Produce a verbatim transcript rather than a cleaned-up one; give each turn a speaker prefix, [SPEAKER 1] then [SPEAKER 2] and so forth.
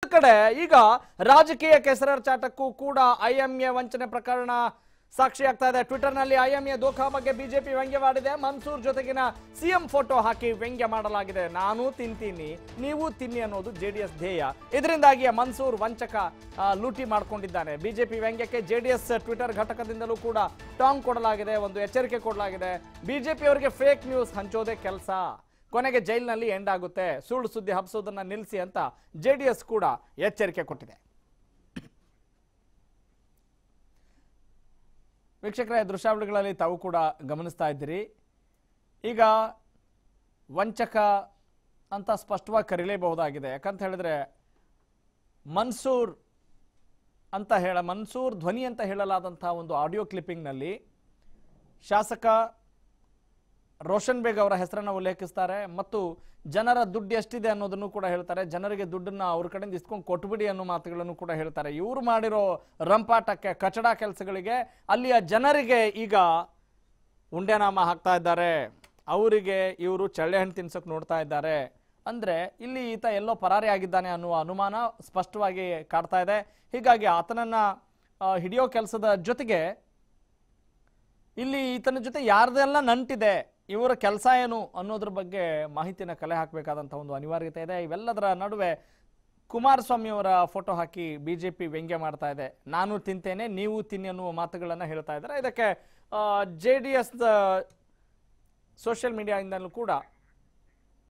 [SPEAKER 1] ಕಡೆ ಈಗ ರಾಜಕೀಯ ಕೆಸರಾಚಾಟಕ್ಕೂ ಕೂಡ ಐಎಂಎ ವಂಚನೆ ಪ್ರಕರಣ ಸಾಕ್ಷಿ ಆಗ್ತಾ ಇದೆ. ಟ್ವಿಟರ್ ನಲ್ಲಿ ಐಎಂಎ ದೋಖಾ ಬಗ್ಗೆ ಬಿಜೆಪಿ ವ್ಯಂಗ್ಯವಾಡಿದೆ. ಮನ್ಸೂರ್ ಜೊತೆಗಿನ ಸಿಎಂ ಫೋಟೋ ಹಾಕಿ ವ್ಯಂಗ್ಯ ಮಾಡಲಾಗಿದೆ. ನಾನು ತಿಂತೀನಿ ನೀವು ತಿನ್ನಿ ಅನ್ನೋದು ಜೆಡಿಎಸ್ ಧ್ಯೇಯ. ಇದರಿಂದಾಗಿ ಮನ್ಸೂರ್ ವಂಚಕ ಲೂಟಿ ಮಾಡಿಕೊಂಡಿದ್ದಾನೆ. ಬಿಜೆಪಿ ವ್ಯಂಗ್ಯಕ್ಕೆ ಜೆಡಿಎಸ್ ಟ್ವಿಟರ್ ಘಟಕದಿಂದಲೂ ಕೂಡ ಟಾಂಗ್ ಕೊಡಲಾಗಿದೆ, ಒಂದು ಎಚ್ಚರಿಕೆ ಕೊಡಲಾಗಿದೆ. ಬಿಜೆಪಿ ಅವರಿಗೆ ಫೇಕ್ ನ್ಯೂಸ್ ಹಂಚೋದೇ ಕೆಲಸ, ಕೊನೆಗೆ ಜೈಲಿನಲ್ಲಿ ಎಂಡ್ ಆಗುತ್ತೆ, ಸುಳ್ಳು ಸುದ್ದಿ ಹಬ್ಸೋದನ್ನ ನಿಲ್ಲಿಸಿ ಅಂತ ಜೆಡಿಎಸ್ ಕೂಡ ಎಚ್ಚರಿಕೆ ಕೊಟ್ಟಿದೆ. ವೀಕ್ಷಕರೇ, ದೃಶ್ಯಾವಳಿಗಳಲ್ಲಿ ತಾವು ಕೂಡ ಗಮನಿಸ್ತಾ ಇದ್ದೀರಿ. ಈಗ ವಂಚಕ ಅಂತ ಸ್ಪಷ್ಟವಾಗಿ ಕರೀಲೇಬಹುದಾಗಿದೆ. ಯಾಕಂತ ಹೇಳಿದ್ರೆ ಮನ್ಸೂರ್ ಅಂತ ಹೇಳ ಮನ್ಸೂರ್ ಧ್ವನಿ ಅಂತ ಹೇಳಲಾದಂತಹ ಒಂದು ಆಡಿಯೋ ಕ್ಲಿಪ್ಪಿಂಗ್ನಲ್ಲಿ ಶಾಸಕ ರೋಷನ್ ಬೇಗ್ ಅವರ ಹೆಸರನ್ನು ಉಲ್ಲೇಖಿಸ್ತಾರೆ ಮತ್ತು ಜನರ ದುಡ್ಡು ಎಷ್ಟಿದೆ ಅನ್ನೋದನ್ನು ಕೂಡ ಹೇಳ್ತಾರೆ. ಜನರಿಗೆ ದುಡ್ಡನ್ನ ಅವ್ರ ಕಡೆಯಿಂದ ಇಸ್ಕೊಂಡು ಕೊಟ್ಬಿಡಿ ಅನ್ನೋ ಮಾತುಗಳನ್ನು ಕೂಡ ಹೇಳ್ತಾರೆ. ಇವರು ಮಾಡಿರೋ ರಂಪಾಟಕ್ಕೆ, ಕಚಡ ಕೆಲಸಗಳಿಗೆ ಅಲ್ಲಿಯ ಜನರಿಗೆ ಈಗ ಉಂಡೆನಾಮ ಹಾಕ್ತಾ ಇದ್ದಾರೆ. ಅವರಿಗೆ ಇವರು ಚಳ್ಳೆ ಹಣ್ಣು ತಿನ್ಸೋಕೆ ನೋಡ್ತಾ ಇದ್ದಾರೆ. ಅಂದ್ರೆ ಇಲ್ಲಿ ಈತ ಎಲ್ಲೋ ಪರಾರಿ ಆಗಿದ್ದಾನೆ ಅನ್ನುವ ಅನುಮಾನ ಸ್ಪಷ್ಟವಾಗಿ ಕಾಡ್ತಾ ಇದೆ. ಹೀಗಾಗಿ ಆತನನ್ನ ಹಿಡಿಯೋ ಕೆಲಸದ ಜೊತೆಗೆ ಇಲ್ಲಿ ಈತನ ಜೊತೆ ಯಾರ್ದೆಲ್ಲ ನಂಟಿದೆ, ಇವರ ಕೆಲಸ ಏನು ಅನ್ನೋದ್ರ ಬಗ್ಗೆ ಮಾಹಿತಿನ ಕಲೆ ಹಾಕಬೇಕಾದಂಥ ಒಂದು ಅನಿವಾರ್ಯತೆ ಇದೆ. ಇವೆಲ್ಲದರ ನಡುವೆ ಕುಮಾರಸ್ವಾಮಿ ಅವರ ಫೋಟೋ ಹಾಕಿ ಬಿಜೆಪಿ ವ್ಯಂಗ್ಯ ಮಾಡ್ತಾ ಇದೆ. ನಾನು ತಿಂತೇನೆ ನೀವು ತಿನ್ನಿ ಅನ್ನುವ ಮಾತುಗಳನ್ನು ಹೇಳ್ತಾ ಇದ್ದಾರೆ. ಇದಕ್ಕೆ ಜೆ ಡಿ ಎಸ್ ಸೋಷಿಯಲ್ ಮೀಡಿಯಾದಿಂದಲೂ ಕೂಡ